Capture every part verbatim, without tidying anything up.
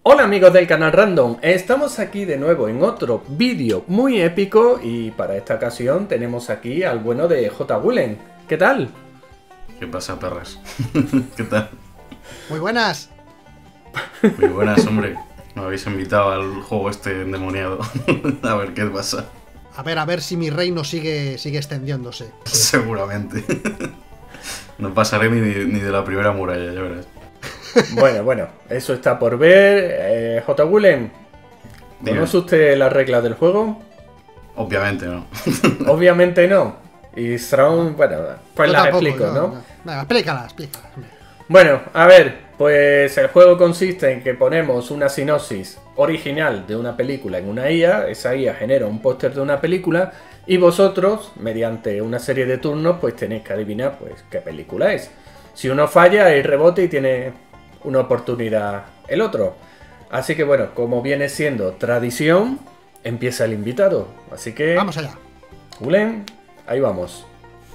Hola amigos del canal Random, estamos aquí de nuevo en otro vídeo muy épico y para esta ocasión tenemos aquí al bueno de J. Gulen. ¿Qué tal? ¿Qué pasa, perras? ¿Qué tal? Muy buenas. Muy buenas, hombre. Me habéis invitado al juego este endemoniado. A ver qué pasa. A ver, a ver si mi reino sigue, sigue extendiéndose. Seguramente. No pasaré ni de, ni de la primera muralla, ya verás. Bueno, bueno, eso está por ver. Eh, J. Gulen, ¿conoce usted las reglas del juego? Obviamente no. Obviamente no. Y Strong, bueno, pues Yo las tampoco, explico, yo, ¿no? no. Venga, explícala, explícala. Bueno, a ver, pues el juego consiste en que ponemos una sinopsis original de una película en una I A, esa I A genera un póster de una película y vosotros, mediante una serie de turnos, pues tenéis que adivinar pues qué película es. Si uno falla, hay rebote y tiene una oportunidad el otro. Así que bueno, como viene siendo tradición, empieza el invitado. Así que... Vamos allá. Gulen, ahí vamos.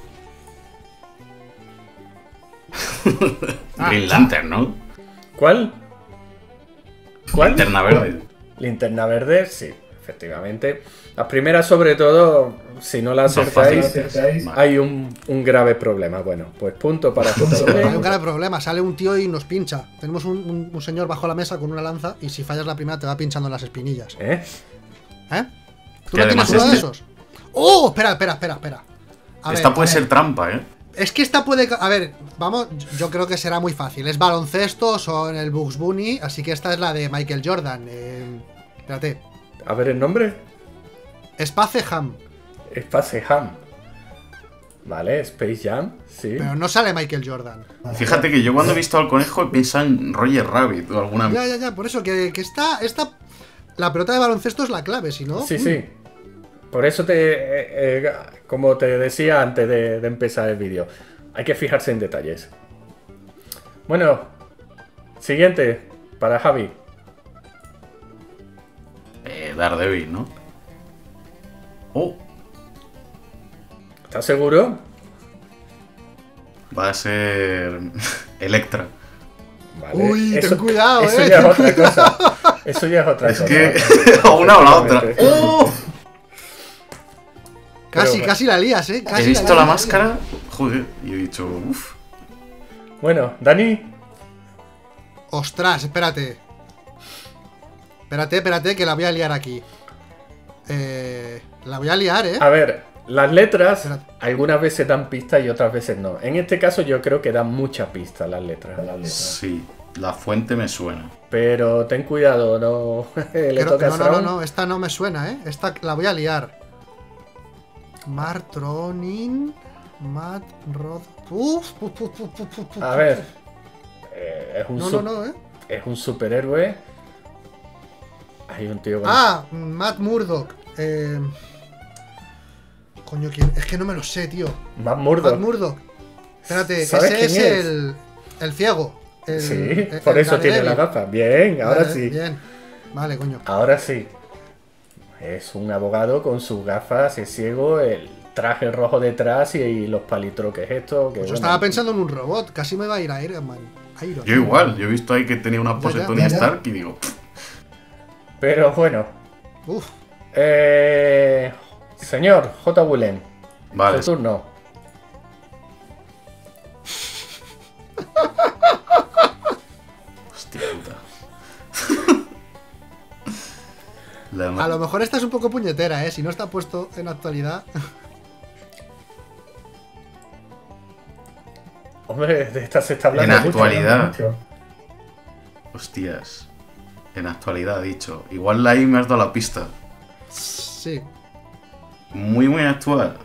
Green Lantern, ¿no? ¿Cuál? ¿Cuál? Linterna verde. Linterna verde, sí, efectivamente. Las primeras, sobre todo, si no las acertáis, hay un, un grave problema. Bueno, pues punto para Hay un J. grave problema, sale un tío y nos pincha. Tenemos un, un, un señor bajo la mesa con una lanza y si fallas la primera te va pinchando en las espinillas. ¿Eh? ¿Eh? ¿Tú Que no tienes además uno de este- esos? ¡Oh! Espera, espera, espera, espera. A Esta ver, puede a ser ver. trampa, ¿eh? Es que esta puede... A ver, vamos, yo creo que será muy fácil. Es baloncesto, son el Bugs Bunny, así que esta es la de Michael Jordan. Eh, espérate. A ver el nombre. Space Jam. Space Jam. Vale, Space Jam, sí. Pero no sale Michael Jordan. Fíjate que yo cuando he visto al conejo he pensado en Roger Rabbit o alguna... Ya, ya, ya, por eso que, que esta, esta... La pelota de baloncesto es la clave, si no... Sí, mm. sí. Por eso te, eh, eh, como te decía antes de, de empezar el vídeo, hay que fijarse en detalles. Bueno, siguiente, para Javi. Eh, Daredevil, ¿no? Oh, ¿Estás seguro? va a ser... Electra. Vale. Uy, ten eso, cuidado, eso eh. ya es otra cosa. Eso ya es otra Es cosa. que... o una o la otra. Efectivamente. ¡Oh! Casi, Pero- casi la lías, eh. Casi He visto lías. la máscara, joder, y he dicho, uff. Bueno, Dani. Ostras, espérate. Espérate, espérate, que la voy a liar aquí. Eh, la voy a liar, eh. A ver, las letras Espérate. algunas veces dan pistas y otras veces no. En este caso yo creo que dan muchas pistas las letras. Las letras. Sí, la fuente me suena. Pero ten cuidado, no le Creo- toca a no, no, no, Strawn. no, esta no me suena, eh. Esta la voy a liar. Martronin. Matt Rod. Uf, uf, uf, uf, uf, uf, A uf. ver, eh, es, un No, su- no, no, eh. es un superhéroe. Hay un tío con... Ah, Matt Murdock. Eh... Coño, ¿quién? Es que no me lo sé, tío. Matt Murdock. Matt Murdock. Espérate, ¿Sabes ese es, quién es? el. El ciego. El- Sí, el- por el eso tiene la Daredevil. gafa. Bien, ahora Vale, sí. Bien. Vale, coño. Ahora sí. Es un abogado con sus gafas, es ciego, el traje rojo detrás y, y los palitroques estos. Que, Pues yo bueno, estaba pensando en un robot. Casi me va a ir a Iron Man. Iron Yo Man. igual, yo he visto ahí que tenía una pose Ya, ya, Tony ya, ya. Stark y digo, pff, Pero bueno. Uf. Eh, señor J. Gulen, vale, su turno. hostia puta. La ma- A lo mejor esta es un poco puñetera, eh. Si no está puesto en actualidad. Hombre, de esta se está En hablando mucho, actualidad. mucho. Hostias. En actualidad, he dicho. Igual ahí me has dado la pista. Sí. Muy, muy actual.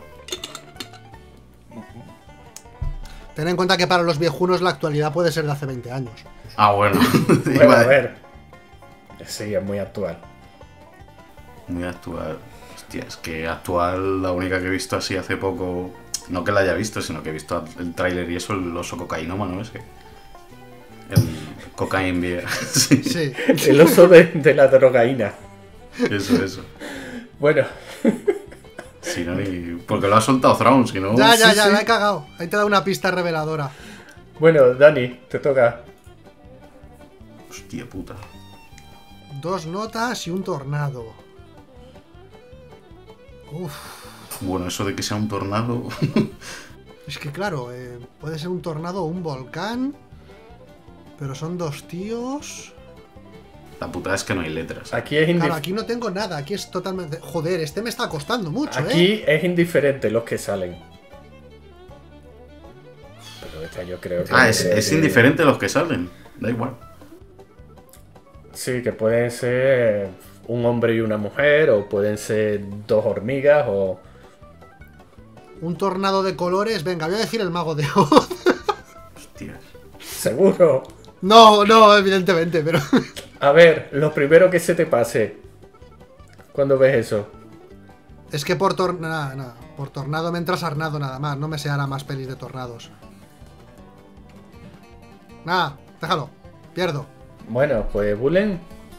Ten en cuenta que para los viejunos la actualidad puede ser de hace veinte años. Ah, bueno. Bueno, Iba a a- ver. Sí, es muy actual. Muy actual. Hostia, es que actual, la única que he visto así hace poco. No que la haya visto, sino que he visto el tráiler y eso, el oso cocainómano ese. El cocaine beer. Sí, Sí. El oso de, de la drogaína. eso, eso. Bueno, Si no, ni... Porque lo ha soltado Thrawn, si no. Ya, ya, sí, ya, sí. la he cagado. Ahí te da una pista reveladora. bueno, Dani, te toca. Hostia puta. Dos notas y un tornado. Uf. Bueno, eso de que sea un tornado... Es que claro, eh, puede ser un tornado o un volcán. Pero son dos tíos. La putada es que no hay letras. Aquí es Claro, indiferente. aquí no tengo nada. Aquí es totalmente... Joder, este me está costando mucho, ¿eh? Aquí es indiferente los que salen. Pero esta yo creo que... Ah, es, es indiferente los que salen. Da igual. Sí, que pueden ser un hombre y una mujer, o pueden ser dos hormigas, o... Un tornado de colores. Venga, voy a decir el mago de Oz. Hostias. Seguro. No, no, evidentemente, pero... A ver, lo primero que se te pase cuando ves eso. Es que por tor... nada, nada. Por tornado me entras arnado nada más. No me sé ahora más pelis de tornados. Nada, déjalo. Pierdo. Bueno, pues Bullen.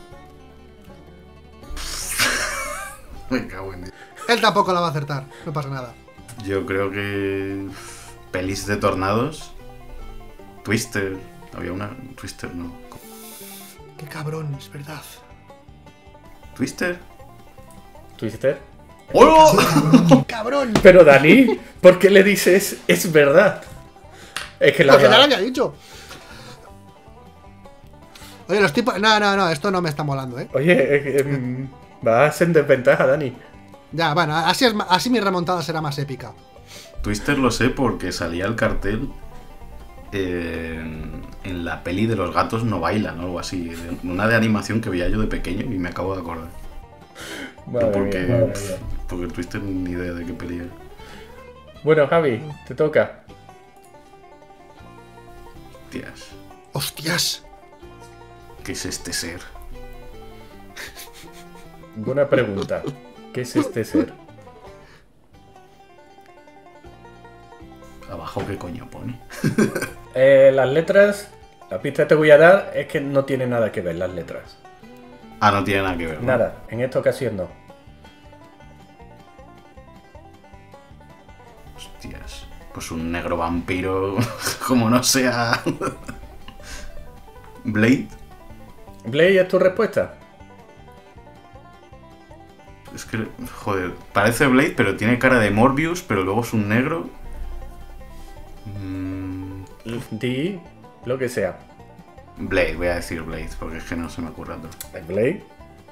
Me cago en Dios. Él tampoco la va a acertar. No pasa nada. Yo creo que... Pelis de tornados... Twister... Había una... Twister no... Qué cabrón, es verdad. ¿Twister? Twister. ¡Oh! ¡Qué cabrón! Pero Dani, ¿por qué le dices es verdad? Es que la Porque ya lo verdad... había dicho. Oye, los tipos... No, no, no, esto no me está molando, ¿eh? Oye, eh, eh, mm, vas en desventaja, Dani. Ya, bueno, así, es, ma- así mi remontada será más épica. Twister lo sé porque salía el cartel en, en la peli de los gatos no bailan o algo así. de- Una de animación que veía yo de pequeño y me acabo de acordar. Madre porque, mía, madre mía. porque el Twister ni idea de qué peli era. Bueno, Javi, te toca. Tías, ¡Hostias! ¿qué es este ser? Buena pregunta. ¿Qué es este ser? Abajo, ¿qué coño pone? Eh, las letras, la pista que te voy a dar es que no tiene nada que ver las letras. Ah, no tiene nada que ver, ¿no? Nada, en esta ocasión no. Hostias. Pues un negro vampiro, como no sea... Blade. Blade, ¿es tu respuesta? Es que, joder, parece Blade, pero tiene cara de Morbius, pero luego es un negro. Mm, Di lo que sea. Blade, voy a decir Blade, porque es que no se me ocurre otro. ¿Es Blade?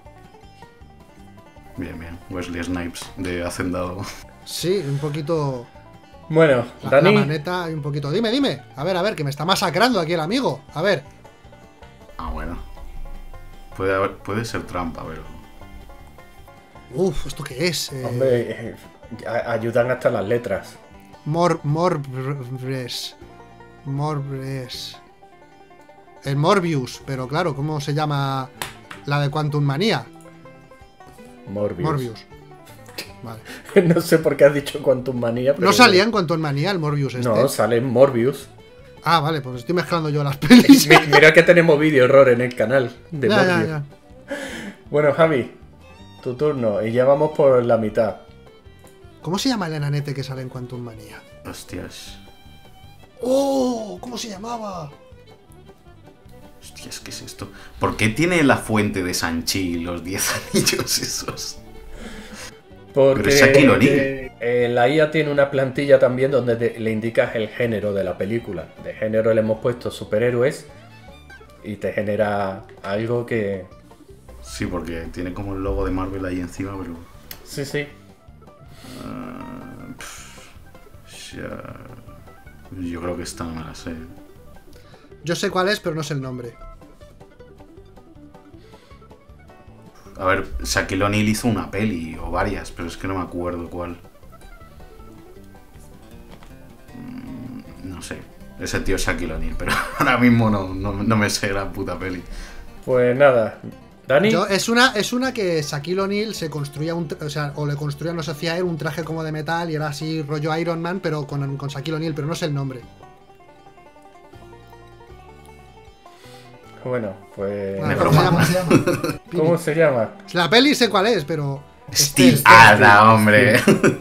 Bien, bien. Wesley Snipes, de Hacendado. Sí, un poquito... Bueno, La, la Dani, maneta y un poquito... Dime, dime. A ver, a ver, que me está masacrando aquí el amigo. A ver. Ah, bueno. Puede, haber- puede ser trampa, pero... Uf, ¿esto qué es? Eh, hombre, eh, a- ayudan hasta las letras. Mor... Morbres. Morbres. El Morbius. Pero claro, ¿cómo se llama la de Quantum Manía? Morbius. Morbius. Vale. No sé por qué has dicho Quantum Manía. pero- ¿No salía en Quantum Manía el Morbius este? No, sale en Morbius. Ah, vale, pues estoy mezclando yo las pelis. Mi- Mira que tenemos vídeo error en el canal de Ya, Morbius. ya, ya. Bueno, Javi, tu turno. Y ya vamos por la mitad. ¿Cómo se llama el enanete que sale en Quantum Manía? Hostias. ¡Oh! ¿Cómo se llamaba? Hostias, ¿qué es esto? ¿Por qué tiene la fuente de Sanchi los diez anillos esos? Porque Pero es Shaquille O'Neal. eh, la I A tiene una plantilla también donde te- le indicas el género de la película. De género le hemos puesto superhéroes y te genera algo que... Sí, porque tiene como el logo de Marvel ahí encima, pero... Sí, sí. ah, pff, ya- Yo creo que esta no me la sé. Yo sé cuál es, pero no sé el nombre. A ver, Shaquille O'Neal hizo una peli, o varias, pero es que no me acuerdo cuál. Mm, No sé. Ese tío es Shaquille O'Neal, pero ahora mismo no, no, no me sé la puta peli. Pues nada. Dani, Yo, es una es una que Shaquille O'Neal se construía un... tra- O sea, o le construía, no se hacía él un traje como de metal y era así rollo Iron Man, pero con, con Shaquille O'Neal, pero no sé el nombre. bueno, pues... Vale, Negro ¿cómo se Man. llama? ¿Cómo se llama? La peli sé cuál es, pero... Steel. Este- ¡Hala, hombre!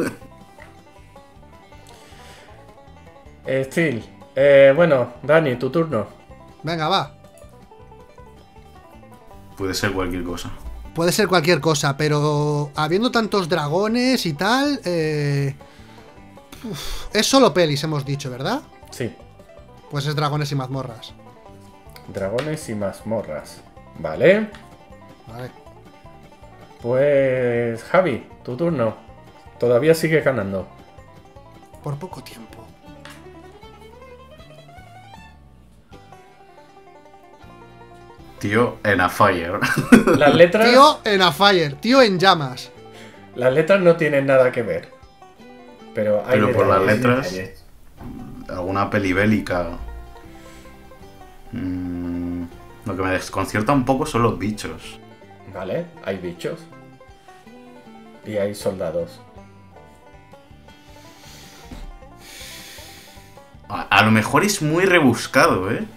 Eh, Steel. Eh, bueno, Dani, tu turno. Venga, va. Puede ser cualquier cosa. Puede ser cualquier cosa, pero habiendo tantos dragones y tal, eh... uf, es solo pelis, hemos dicho, ¿verdad? Sí. Pues es dragones y mazmorras. Dragones y mazmorras. Vale. Vale. Pues Javi, tu turno. Todavía sigue ganando. Por poco tiempo. Tío, en a fire. Las letras, Tío en a fire, tío en llamas. las letras no tienen nada que ver. Pero hay Pero por las detalles, letras, detalles. alguna peli bélica. Mm, lo que me desconcierta un poco son los bichos. Vale, hay bichos. Y hay soldados. A, a lo mejor es muy rebuscado, ¿eh?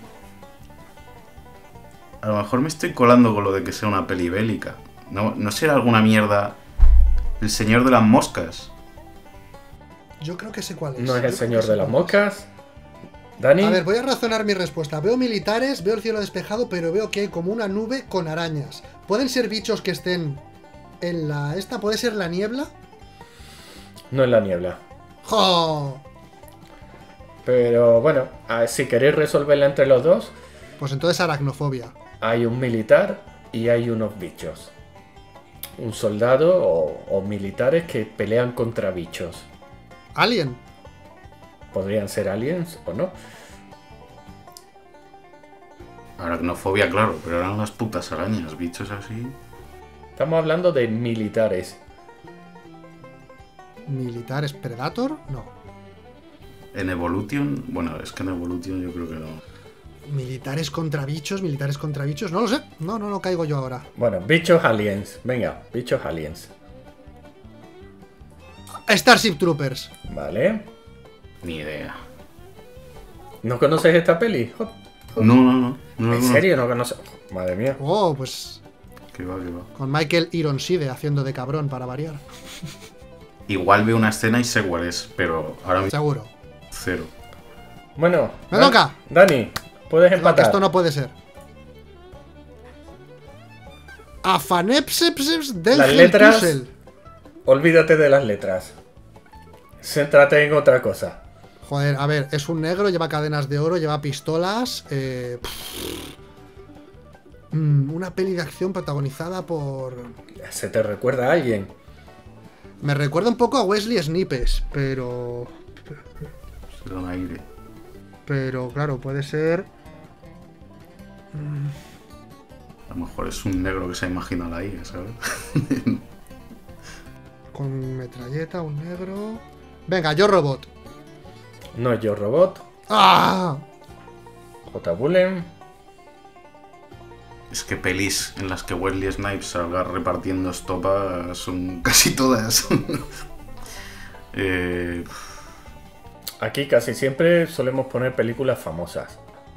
A lo mejor me estoy colando con lo de que sea una peli bélica. ¿No, no será alguna mierda El Señor de las Moscas? Yo creo que sé cuál es. No es Yo el creo señor que sé de las cuál es. moscas. Dani. A ver, voy a razonar mi respuesta. Veo militares, veo el cielo despejado, pero veo que hay como una nube con arañas. ¿Pueden ser bichos que estén en la... esta? ¿Puede ser la niebla? No es la niebla. ¡Jo! Pero bueno, a- si queréis resolverla entre los dos, Pues entonces aracnofobia. hay un militar y hay unos bichos. Un soldado o, o militares que pelean contra bichos. Alien. Podrían ser aliens o no. Aracnofobia, claro, pero eran las putas arañas, bichos así. Estamos hablando de militares. ¿Militares Predator? No. En Evolution, bueno, es que en Evolution yo creo que no. ¿Militares contra bichos? ¿Militares contra bichos? No lo sé. No, no, no caigo yo ahora. Bueno, bichos aliens. Venga, bichos aliens. Starship Troopers. Vale. Ni idea. ¿No conoces esta peli? Jo- No, no, no. no ¿En no. serio no conoces? Madre mía. Oh, pues Que va, que va. con Michael Ironside haciendo de cabrón para variar. Igual veo una escena y sé cuál es, pero ahora mismo Seguro. cero. Bueno. ¡Me Dan- toca! Dani, puedes No, que empatar. esto no puede ser. Afanepsepseps del Las letras- Puzzle. Olvídate de las letras. Céntrate en otra cosa. Joder, a ver, es un negro, lleva cadenas de oro, lleva pistolas. Eh... mm, una peli de acción protagonizada por... ¿Se te recuerda a alguien? Me recuerda un poco a Wesley Snipes, pero... Se da un aire. Pero claro, puede ser... A lo mejor es un negro que se imagina la I A, ¿sabes? Con metralleta, un negro... Venga, yo robot. No es Yo Robot. ¡Ah! J. Bullen. Es que pelis en las que Wesley Snipes salga repartiendo estopa son casi todas. eh, Aquí casi siempre solemos poner películas famosas.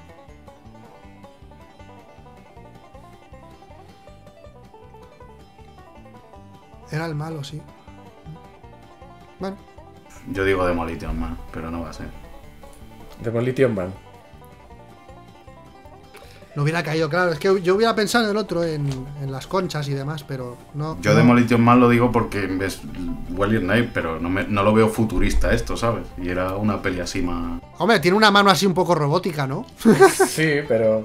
Era el malo, sí. Bueno, yo digo Demolition Man, pero no va a ser. Demolition Man. no hubiera caído, claro. Es que yo hubiera pensado en el otro, en, en las conchas y demás, pero no. Yo no. Demolition Man lo digo porque es Wesley Snipes, pero no, me, no lo veo futurista esto, ¿sabes? Y era una peli así más... Hombre, tiene una mano así un poco robótica, ¿no? Sí, pero...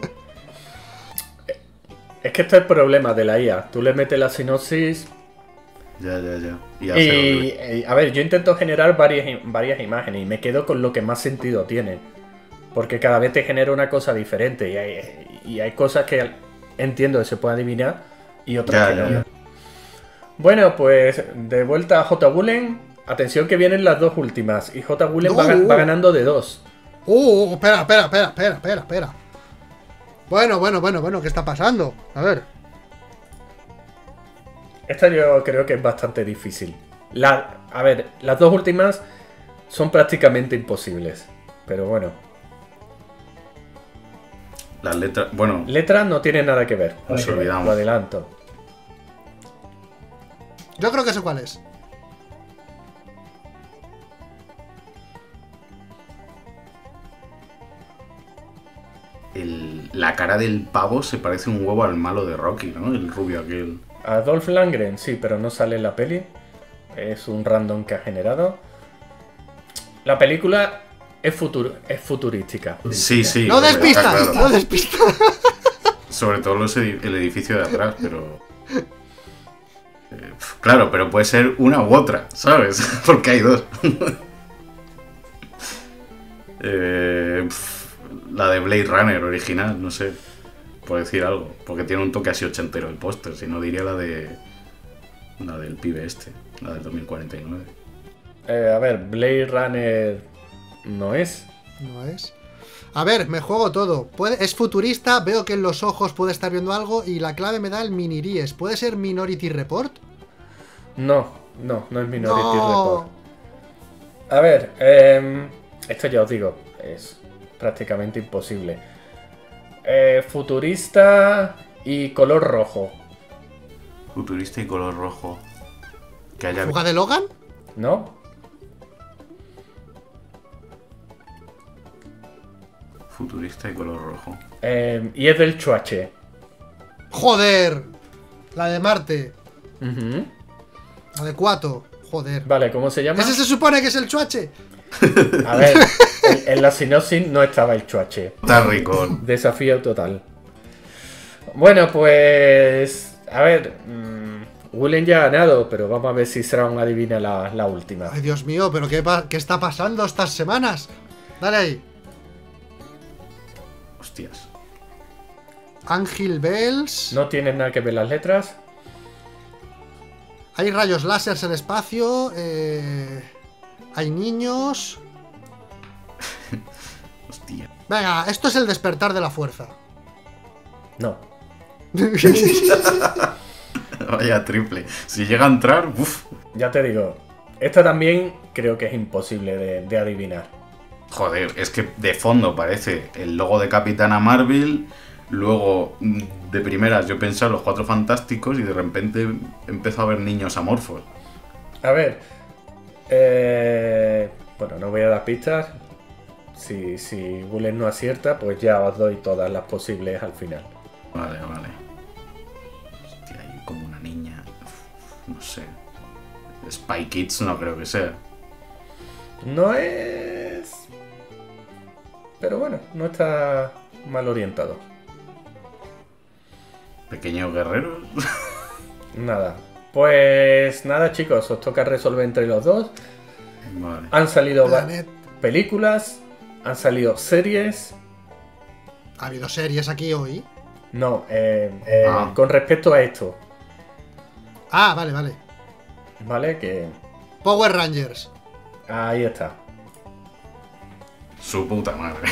Es que este es el problema de la I A. Tú le metes la sinopsis Ya, ya, ya. Y, y, hace y, a ver, yo intento generar varias, i- varias imágenes y me quedo con lo que más sentido tiene. Porque cada vez te genera una cosa diferente y hay, y hay cosas que entiendo que se puede adivinar y otras Ya, que ya, no. ya. Bueno, pues de vuelta a J. Bullen. Atención que vienen las dos últimas. Y J. Bullen va, No. ga- va ganando de dos. Uh, espera, espera, espera, espera, espera, espera. Bueno, bueno, bueno, bueno, ¿qué está pasando? A ver. Esta yo creo que es bastante difícil. La, a ver, las dos últimas son prácticamente imposibles. Pero bueno. Las letras... Bueno, Letras no tienen nada que ver. Nos olvidamos. Lo adelanto. Yo creo que sé cuál es. el... la cara del pavo se parece un huevo al malo de Rocky, ¿no? El rubio aquel. A Dolph Lundgren, sí, pero no sale en la peli. Es un random que ha generado. La película es, futur es futurística. Sí, sí. No hombre, despistas, está claro. no despistas. Sobre todo los edi- el edificio de atrás, pero... Eh, claro, pero puede ser una u otra, ¿sabes? Porque hay dos. eh, pf, la de Blade Runner original, no sé, por decir algo. Porque tiene un toque así ochentero el póster, si no diría la de... La del pibe este, la del dos mil cuarenta y nueve. Eh, a ver, Blade Runner no es. No es. A ver, me juego todo. Puede, es futurista, veo que en los ojos puede estar viendo algo y la clave me da el miniries. ¿Puede ser Minority Report? No, no, no es Minority No. Report. A ver, eh, esto ya os digo, es prácticamente imposible. Eh, futurista y color rojo, Futurista y color rojo. Que haya... ¿Fuga de Logan? ¿no? Futurista y color rojo. Eh, y es del Chuache. ¡Joder! La de Marte. Ujú. La de Cuato. Joder. Vale, ¿cómo se llama? ¿Ese se supone que es el Chuache? A ver, en, en la sinopsis no estaba el Chuache. Está rico. Desafío total. Bueno, pues... A ver... Mmm, Willen ya ha ganado, pero vamos a ver si Strawn adivina la, la última. Ay, Dios mío, ¿pero qué, pa- qué está pasando estas semanas? Dale ahí. Hostias. Ángel Bells. ¿No tienes nada que ver las letras? Hay rayos láseres en el espacio. eh, Hay niños. Hostia. Venga, esto es el despertar de la fuerza. No. Vaya triple. Si llega a entrar, uff. Ya te digo, esta también creo que es imposible de, de adivinar. Joder, es que de fondo parece el logo de Capitana Marvel. Luego, mm, de primeras, yo pensé en los Cuatro Fantásticos y de repente empezó a ver niños amorfos. A ver. Eh, bueno, no voy a dar pistas. Si, si Willen no acierta, pues ya os doy todas las posibles al final. Vale, vale. Hostia, hay como una niña. Uf, no sé. Spy Kids no creo que sea. No es... Pero bueno, no está mal orientado. Pequeños guerreros. Nada. Pues nada, chicos, os toca resolver entre los dos. Vale. Han salido va- Planet. películas, han salido series. Ha habido series aquí hoy. No, eh, eh, Ah. con respecto a esto, Ah, vale, vale. ¿vale? Que Power Rangers. ahí está. Su puta madre.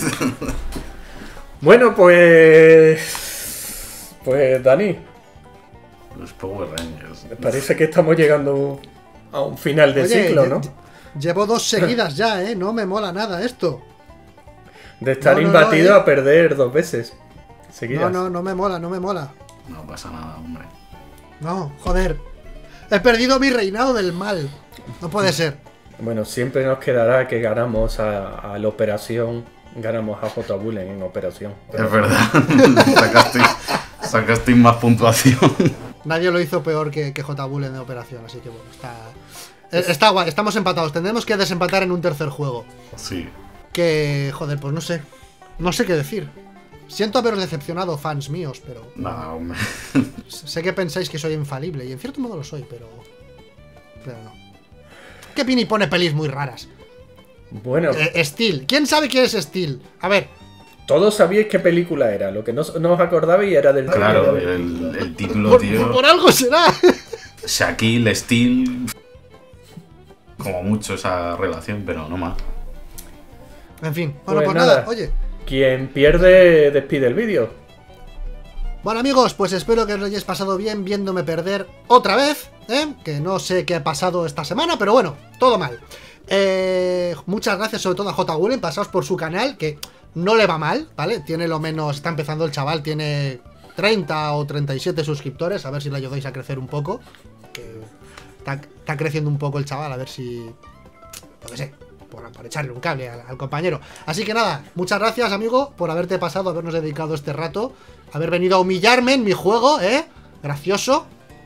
Bueno, pues... Pues Dani, Los Power Rangers. parece que estamos llegando a un final de Oye, ciclo, lle- ¿no? lle- Llevo dos seguidas ya, ¿eh? No me mola nada esto. De estar no, no, imbatido no, eh. a perder dos veces seguidas. No, no, no me mola, no me mola. No pasa nada, hombre. No, joder. He perdido mi reinado del mal. No puede ser. Bueno, siempre nos quedará que ganamos a, a la operación, ganamos a J. Bullen en operación. Es verdad. sacasteis, sacasteis más puntuación. Nadie lo hizo peor que, que J. Bullen de operación, así que bueno, está. eh, Está guay, estamos empatados. Tendremos que desempatar en un tercer juego. Sí. Que, joder, pues no sé. No sé qué decir. Siento haberos decepcionado, fans míos, pero. Nada, hombre. Sé que pensáis que soy infalible, y en cierto modo lo soy, pero. Pero no. Que Pini pone pelis muy raras. Bueno, Eh, Steel. ¿Quién sabe quién es Steel? A ver. todos sabíais qué película era, lo que no, no os acordabais era del Claro, título. el, el título, Por, tío. por algo será. Shaquille, Steel. Como mucho esa relación, pero no más. En fin. Bueno, Pues pues nada, nada. oye. Quien pierde despide el vídeo. Bueno amigos, pues espero que os lo hayáis pasado bien viéndome perder otra vez, ¿eh? Que no sé qué ha pasado esta semana, pero bueno, todo mal. Eh, muchas gracias sobre todo a J. Bullen, pasaos por su canal, que no le va mal, ¿vale? Tiene lo menos, está empezando el chaval, tiene treinta o treinta y siete suscriptores, a ver si le ayudáis a crecer un poco. Que está, está creciendo un poco el chaval, a ver si... Lo que sé. por, por echarle un cable al, al compañero. Así que nada, muchas gracias, amigo, por haberte pasado, habernos dedicado este rato, haber venido a humillarme en mi juego, ¿eh? Gracioso.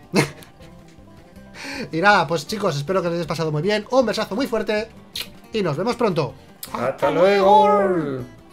Y nada, pues chicos, espero que les hayáis pasado muy bien. Un besazo muy fuerte y nos vemos pronto. ¡Hasta luego!